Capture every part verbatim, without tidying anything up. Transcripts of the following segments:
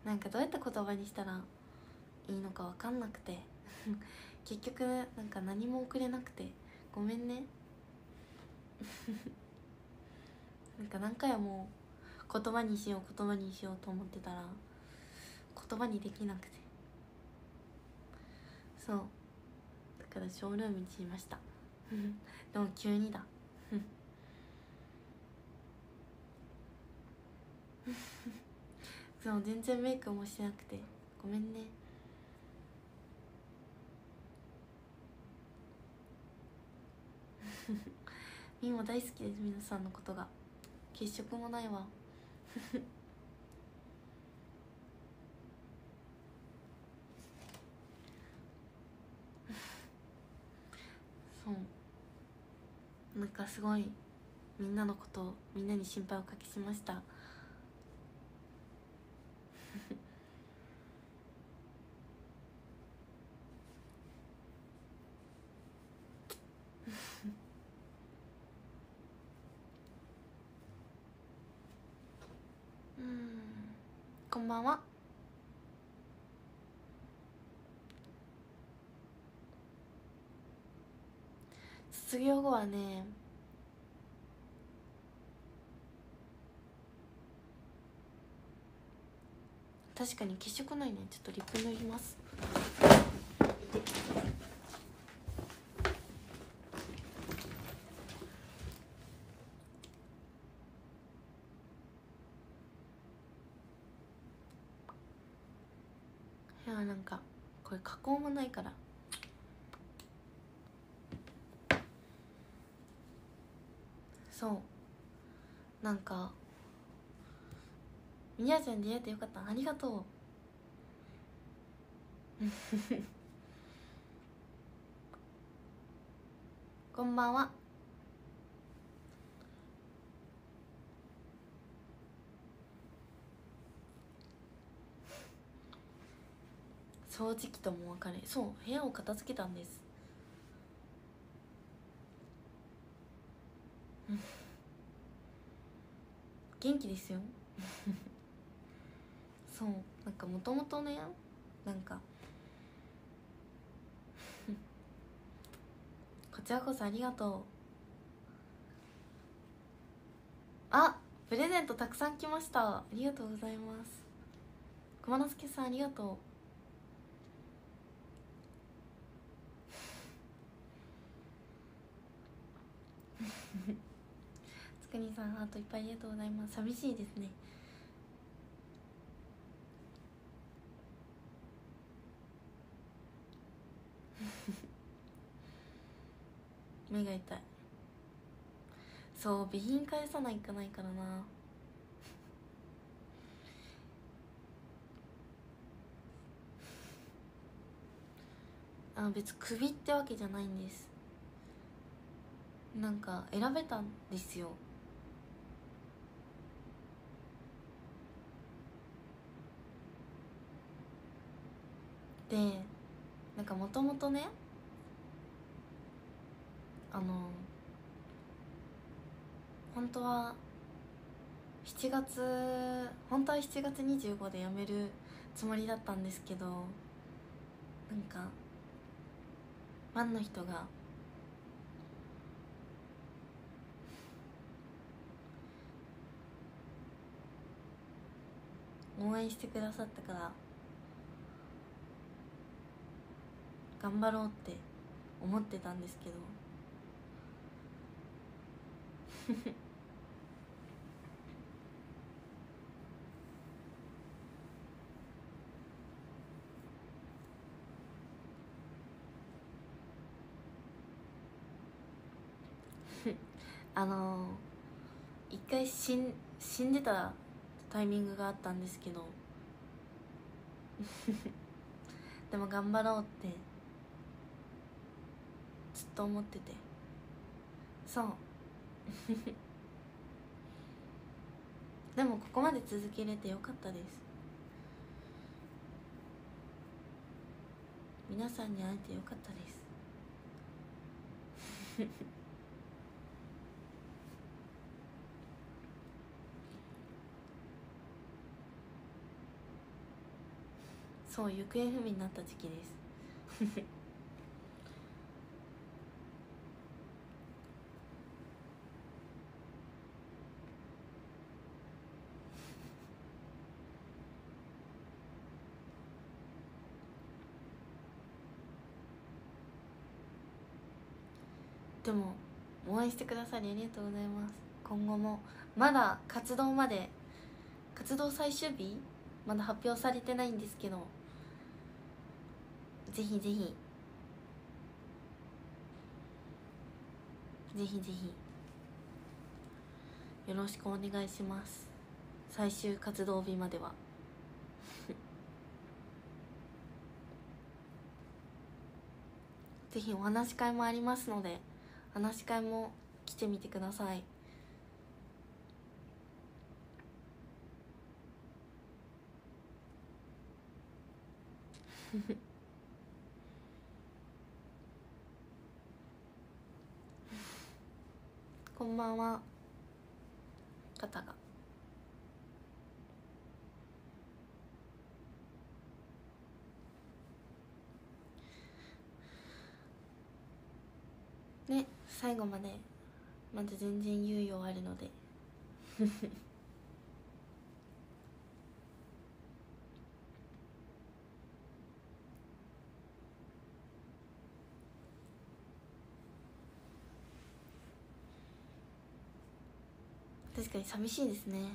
なんかどうやって言葉にしたらいいのか分かんなくて結局なんか何も送れなくてごめんねなんか何回も言葉にしよう言葉にしようと思ってたら言葉にできなくて、そうだからショールームにしましたでも急にだそう全然メイクもしてなくてごめんねみーも大好きです、皆さんのことが。血色もないわそうなんかすごいみんなのことをみんなに心配をおかけしましたうん、こんばんは。卒業後はね、確かに血色ないね。ちょっとリップ塗ります。いやなんかこれ加工もないからそうなんかみやちゃん出会えてよかった、ありがとうこんばんは。掃除機とも別れ、そう部屋を片付けたんです元気ですよそうなんかもともとねなんかこちらこそありがとう。あ、プレゼントたくさん来ました、ありがとうございます。熊之助さんありがとうつくにさんハートいっぱいありがとうございます。寂しいですね目が痛い。そう備品返さないかないからなあ、別に首ってわけじゃないんです。なんか選べたんですよ。でなんかもともとねあの本当はしちがつ本当はしちがつにじゅうごで辞めるつもりだったんですけど、なんかファンの人が応援してくださったから頑張ろうって思ってたんですけどあの一回死ん死んでたタイミングがあったんですけどでも頑張ろうってずっと思ってて、そうでもここまで続けれてよかったです。皆さんに会えてよかったですそう行方不明になった時期ですでも応援してくださりありがとうございます。今後もまだ活動まで活動最終日まだ発表されてないんですけど、ぜひぜひぜひぜひよろしくお願いします。最終活動日まではぜひお話し会もありますので、話し会も来てみてくださいこんばんは。方がね、最後までまだ全然猶予あるので確かに寂しいですね。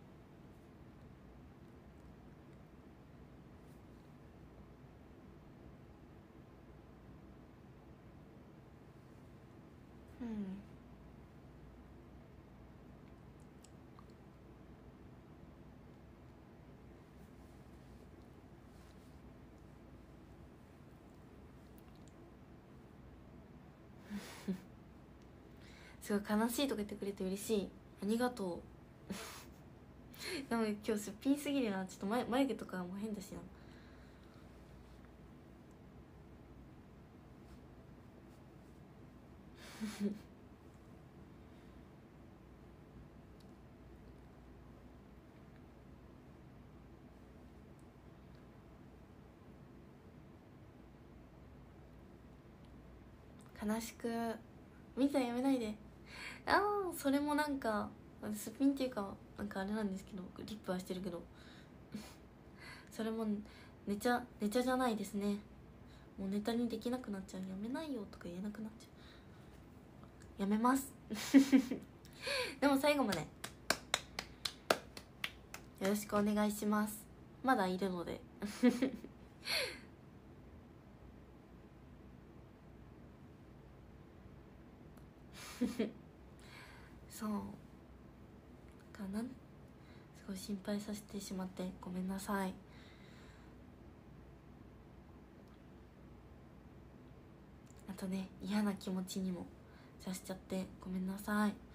うんすごい悲しいとか言ってくれて嬉しい。ありがとうでも今日すっぴんすぎるな。ちょっと眉眉毛とかも変だしな悲しくみたいやめないで。ああそれもなんかすっぴんっていうかなんかあれなんですけど、リップはしてるけどそれもネチャネチャじゃないですね。もうネタにできなくなっちゃう。やめないよとか言えなくなっちゃう。やめますでも最後までよろしくお願いします。まだいるのでそうかなんすごい心配させてしまってごめんなさい。あとね嫌な気持ちにもさしちゃってごめんなさい。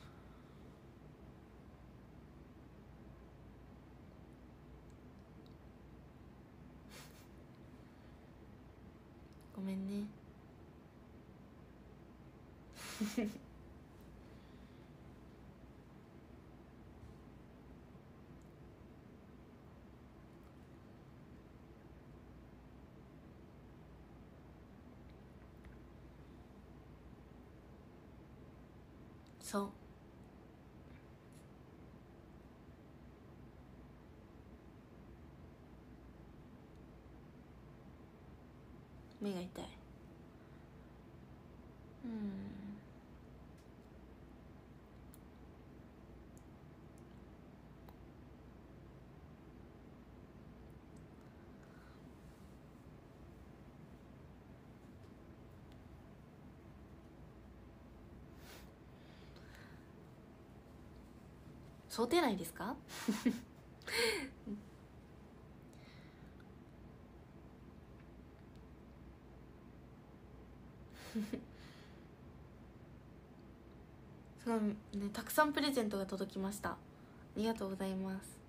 ごめんねそう目が痛い。うん想定内ですかすごいね、たくさんプレゼントが届きました。ありがとうございます。す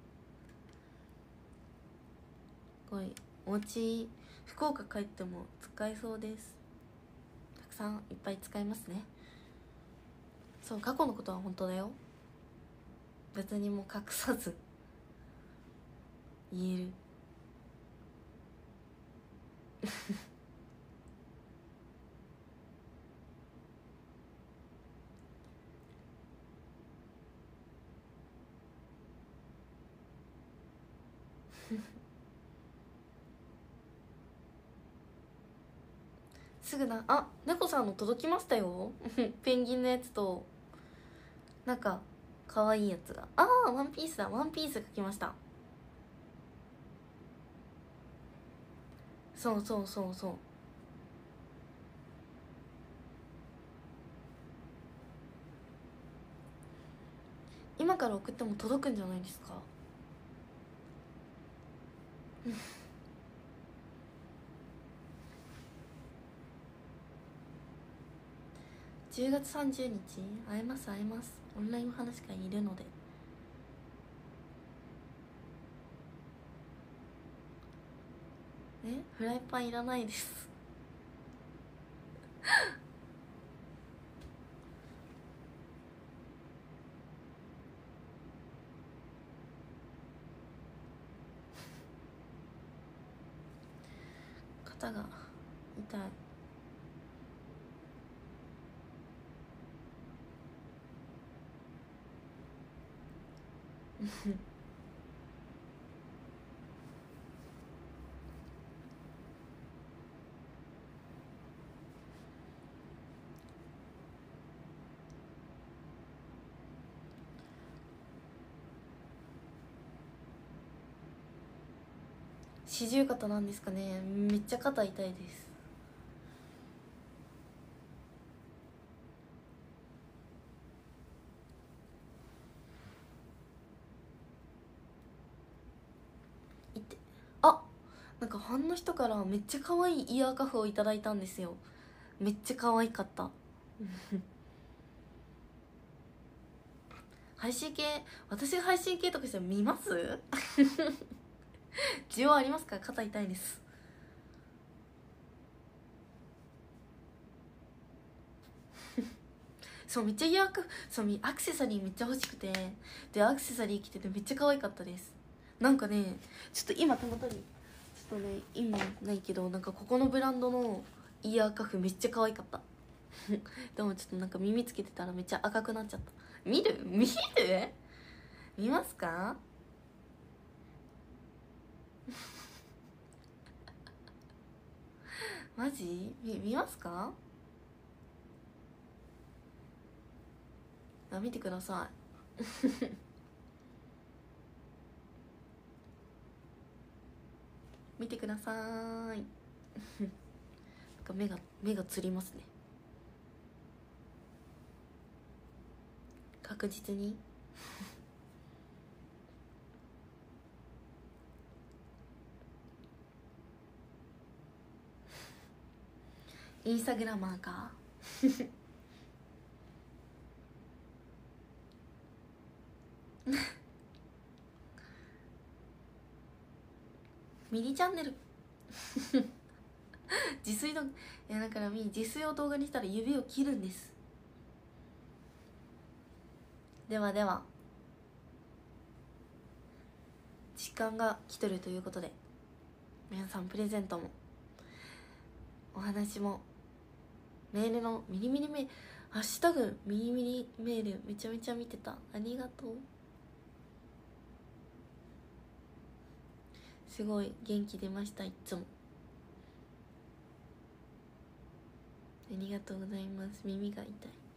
ごいお家福岡帰っても使えそうです。たくさんいっぱい使えますね。そう過去のことは本当だよ。別にもう隠さず言える。 すぐなあ、猫さんの届きましたよペンギンのやつとなんか可愛いやつが。ああ、ワンピースだ。ワンピースが来ました。そうそうそうそう。今から送っても届くんじゃないですかじゅうがつさんじゅうにち会えます会えます。オンラインお話会にいるので。え、フライパンいらないです肩が痛い四十肩なんですかね。めっちゃ肩痛いです。いってあ、なんかファンの人からめっちゃ可愛いイヤーカフをいただいたんですよ。めっちゃ可愛かった配信系、私が配信系とかして見ます需要ありますか？肩痛いですそう、めっちゃイヤーカフ、そう、アクセサリーめっちゃ欲しくて、でアクセサリー着ててめっちゃ可愛かったです。なんかね、ちょっと今手元にちょっとね今ないけど、なんかここのブランドのイヤーカフめっちゃ可愛かったでもちょっとなんか耳つけてたらめっちゃ赤くなっちゃった。見る見る見ますかマジ？見見ますか？あ、見てください見てくださいなんか目が目がつりますね、確実にインスタグラマーかミニチャンネル自炊の、いやだからみ自炊を動画にしたら指を切るんです。ではでは時間が来てるということで、皆さんプレゼントもお話もメールのミリミリメール、ハッシュタグミリミリメールめちゃめちゃ見てた。ありがとう。すごい元気出ました。いつもありがとうございます。耳が痛い。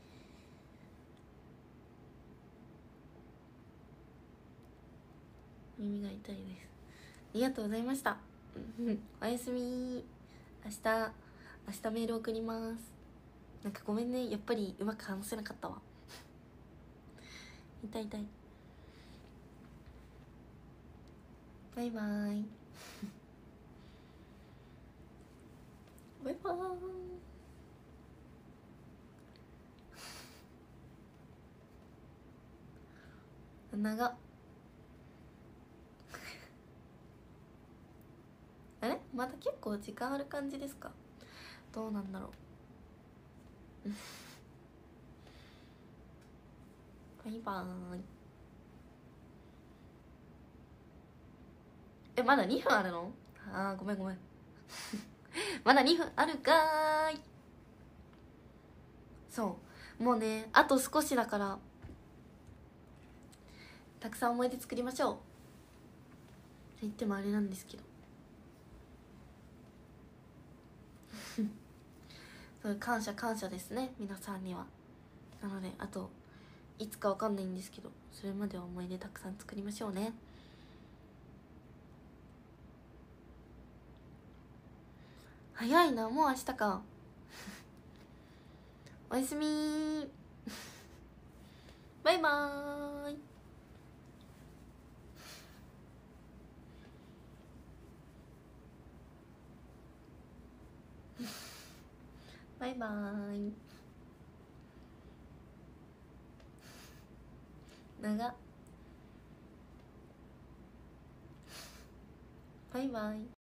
耳が痛いです。ありがとうございましたおやすみ。明日明日メール送ります。なんかごめんね、やっぱりうまく話せなかったわ痛い痛い。バイバーイバイバーイ長っあれまだ結構時間ある感じですか？どうなんだろうバイバーイ。え、まだにふんあるの？あーごめんごめんまだにふんあるかーい。そうもうねあと少しだからたくさん思い出作りましょう。と言ってもあれなんですけどそう感謝感謝ですね皆さんには。なのであといつかわかんないんですけどそれまでは思い出たくさん作りましょうね。早いなもう明日かおやすみーバイバーイバイバーイ。長っバイバイ。